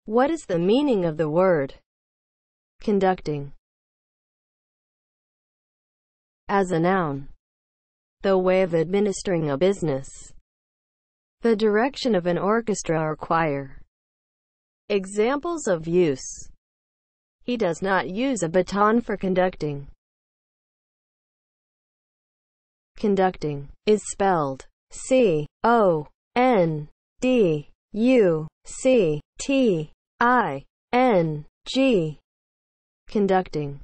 What is the meaning of the word conducting? As a noun, the way of administering a business, the direction of an orchestra or choir. Examples of use: he does not use a baton for conducting. Conducting is spelled C-O-N-D-U-C-T-I-N-G. Conducting.